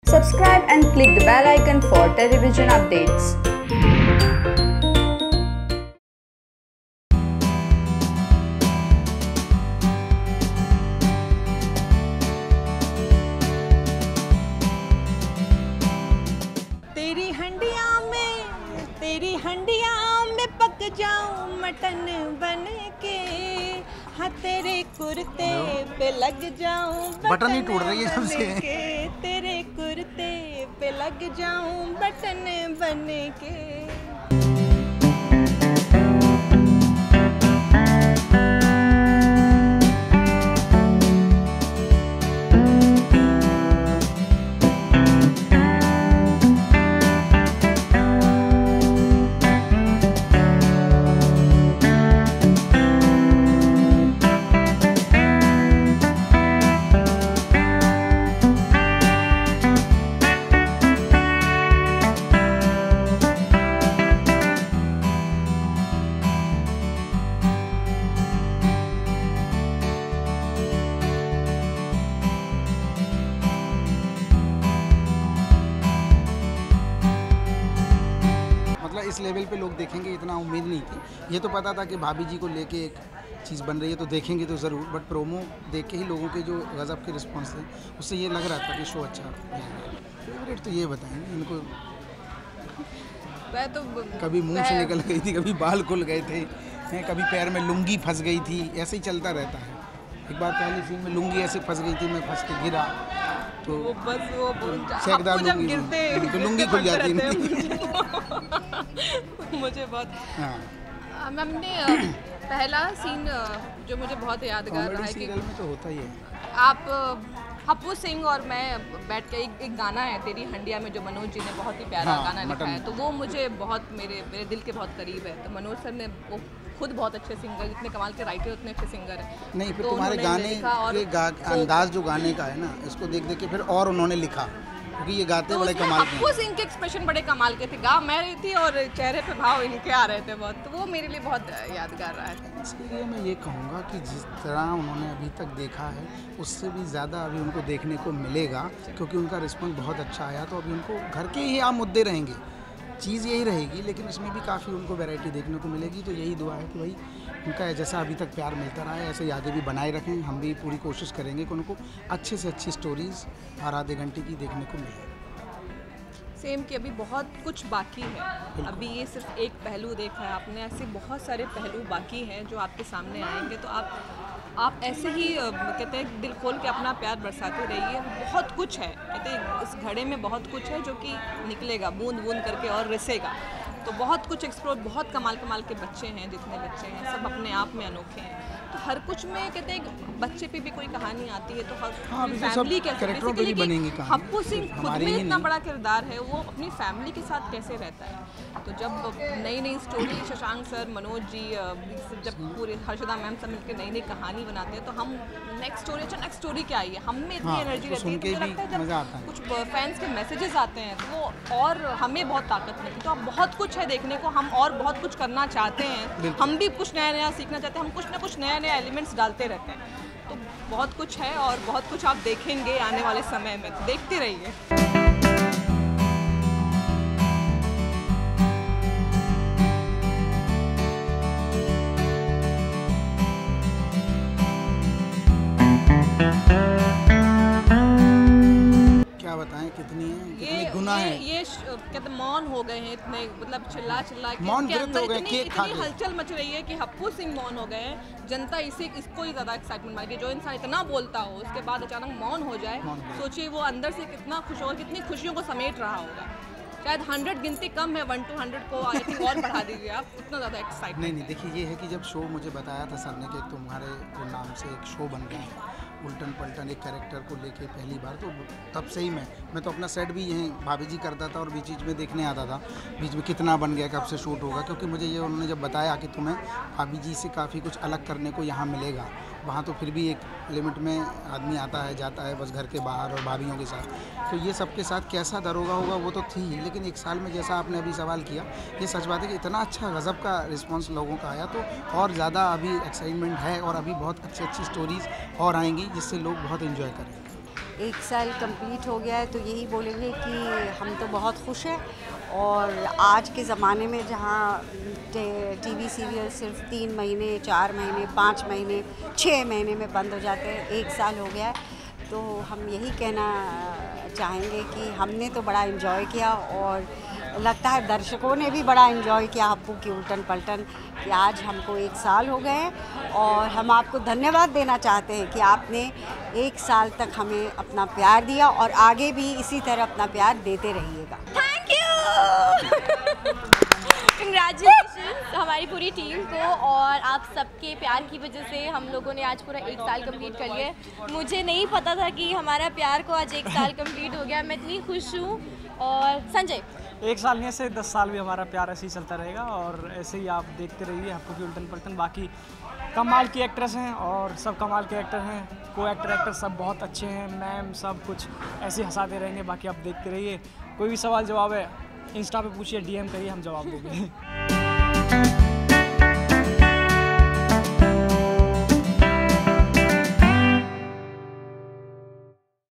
Subscribe and click the bell icon for television updates. तेरी हंडिया में पक जाऊं मटन बन के, हाँ तेरे कुर्ते पे लग जाऊं बटन ही टूट रही है सबसे। तेरे कुर्ते पे लग जाऊं बटन बन के। इस लेवल पे लोग देखेंगे इतना उम्मीद नहीं थी। ये तो पता था कि भाभी जी को लेके एक चीज़ बन रही है तो देखेंगे तो ज़रूर, बट प्रोमो देख के ही लोगों के जो गज़ब के रिस्पांस थे उससे ये लग रहा था कि शो अच्छा है। फेवरेट तो ये बताएंगे इनको, तो कभी मुंह से निकल गई थी, कभी बाल खुल गए थे, कभी पैर में लुंगी फंस गई थी, ऐसे ही चलता रहता है। एक बार पहली सीन में लुंगी ऐसे फंस गई थी, मैं फंस के गिरा तो सेकदार लुंगी तो लुंगी खुल जाती है। मुझे बहुत मैम ने पहला सीन जो मुझे बहुत यादगार रहा है कि में तो होता ही है, आप हप्पू सिंह और मैं बैठ के एक गाना है तेरी हंडिया में जो मनोज जी ने बहुत ही प्यारा गाना लिखा है, तो वो मुझे बहुत मेरे दिल के बहुत करीब है। तो मनोज सर ने वो खुद बहुत अच्छे सिंगर, इतने कमाल के राइटर, उतने अच्छे सिंगर हैं। नहीं फिर तो तुम्हारे गाने के अंदाज जो गाने का है ना, इसको देख देख के फिर और उन्होंने लिखा, क्योंकि ये गाते तो बड़े कमाल के। हप्पू सिंह के एक्सप्रेशन बड़े कमाल के थे, गा मैं रही थी और चेहरे पे भाव इनके आ रहे थे बहुत, तो वो मेरे लिए बहुत यादगार रहा है। इसके लिए मैं ये कहूँगा कि जिस तरह उन्होंने अभी तक देखा है उससे भी ज़्यादा अभी उनको देखने को मिलेगा, क्योंकि उनका रिस्पॉन्स बहुत अच्छा आया। तो अभी उनको घर के ही आम मुद्दे रहेंगे, चीज़ यही रहेगी, लेकिन इसमें भी काफ़ी उनको वैरायटी देखने को मिलेगी। तो यही दुआ है कि भाई उनका जैसा अभी तक प्यार मिलता रहा है ऐसे ही आगे भी बनाए रखें। हम भी पूरी कोशिश करेंगे कि उनको अच्छे से अच्छी स्टोरीज़ हर आधे घंटे की देखने को मिले। सेम कि अभी बहुत कुछ बाकी है, अभी ये सिर्फ एक पहलू देखा है आपने, ऐसे बहुत सारे पहलू बाकी हैं जो आपके सामने आएंगे। तो आप ऐसे ही कहते हैं दिल खोल के अपना प्यार बरसाते रहिए। बहुत कुछ है, कहते हैं इस घड़े में बहुत कुछ है जो कि निकलेगा बूंद बूंद करके और रिसेगा। तो बहुत कुछ एक्सप्लोर, बहुत कमाल के बच्चे हैं, जितने बच्चे हैं सब अपने आप में अनोखे हैं। तो हर कुछ में कहते हैं बच्चे पे भी कोई कहानी आती है, तो हर फैमिली कैरेक्टरों पे भी बनेंगी कहानी। हप्पू सिंह खुद में इतना बड़ा किरदार है, वो अपनी फैमिली के साथ कैसे रहता है। तो जब नई स्टोरी शशांक सर, मनोज जी, जब पूरे हर्षदा मैम सब मिलकर नई कहानी बनाते हैं, तो हम नेक्स्ट स्टोरी क्या आई है, हम में इतनी एनर्जी रहती है। मुझे लगता है जब कुछ फैंस के मैसेजेस आते हैं तो वो और हमें बहुत ताकत मिलती है। तो अब बहुत कुछ है देखने को, हम और बहुत कुछ करना चाहते हैं, हम भी कुछ नया सीखना चाहते हैं, हम कुछ ना कुछ नया एलिमेंट्स डालते रहते हैं। तो बहुत कुछ है और बहुत कुछ आप देखेंगे आने वाले समय में, तो देखते रहिए। क्या बताएं कितनी गुना है ये कहते मौन हो गए हैं इतने, मतलब चिल्ला के मौन इनके अंदर इतनी हलचल मच रही है कि हप्पू सिंह मौन हो गए हैं। जनता इसको ही ज़्यादा एक्साइटमेंट मार गई, जो इंसान इतना बोलता हो उसके बाद अचानक मौन हो जाए, सोचिए वो अंदर से कितना खुश होगा, कितनी खुशियों को समेट रहा होगा। शायद 100 गिनती कम है, 1 to 100 को आई थिंक और बढ़ा दीजिए आप, इतना ज़्यादा एक्साइटमेंट। नहीं देखिए ये है कि जब शो मुझे बताया था सर ने कि तुम्हारे नाम से एक शो बन गया है उल्टन पलटन एक कैरेक्टर को लेके पहली बार, तो तब से ही मैं तो अपना सेट भी यहीं भाभी जी करता था और बीच में देखने आता था, बीच में कितना बन गया, कब से शूट होगा। क्योंकि मुझे ये उन्होंने जब बताया कि तुम्हें भाभी जी से काफ़ी कुछ अलग करने को यहाँ मिलेगा, वहाँ तो फिर भी एक लिमिट में आदमी आता है जाता है बस घर के बाहर और भाभीयों के साथ, तो ये सबके साथ कैसा दरोगा होगा वो तो थी ही। लेकिन एक साल में जैसा आपने अभी सवाल किया, ये सच बात है कि इतना अच्छा गज़ब का रिस्पांस लोगों का आया, तो और ज़्यादा अभी एक्साइटमेंट है और अभी बहुत अच्छी स्टोरीज़ और आएंगी जिससे लोग बहुत एंजॉय करेंगे। 1 साल कंप्लीट हो गया है, तो यही बोलेंगे कि हम तो बहुत खुश हैं। और आज के ज़माने में जहाँ टीवी सीरियल सिर्फ 3 महीने, 4 महीने, 5 महीने, 6 महीने में बंद हो जाते हैं, 1 साल हो गया है, तो हम यही कहना चाहेंगे कि हमने तो बड़ा एंजॉय किया और लगता है दर्शकों ने भी बड़ा एंजॉय किया हप्पू की उल्टन पलटन, कि आज हमको 1 साल हो गए हैं। और हम आपको धन्यवाद देना चाहते हैं कि आपने 1 साल तक हमें अपना प्यार दिया और आगे भी इसी तरह अपना प्यार देते रहिएगा। Thank you. कंग्रेचुलेशन हमारी पूरी टीम को, और आप सबके प्यार की वजह से हम लोगों ने आज पूरा 1 साल कंप्लीट कर लिया है। मुझे नहीं पता था कि हमारा प्यार को आज 1 साल कंप्लीट हो गया, मैं इतनी खुश हूँ। और संजय, 1 साल नहीं ऐसे 10 साल भी हमारा प्यार ऐसे ही चलता रहेगा, और ऐसे ही आप देखते रहिए हप्पू की उल्टन पलटन। बाकी कमाल की एक्ट्रेस हैं और सब कमाल के एक्टर हैं, को एक्टर सब बहुत अच्छे हैं, मैम सब कुछ ऐसे हंसाते रहेंगे। बाकी आप देखते रहिए, कोई भी सवाल जवाब है इंस्टा पे पूछिए, DM करिए, हम जवाब देंगे।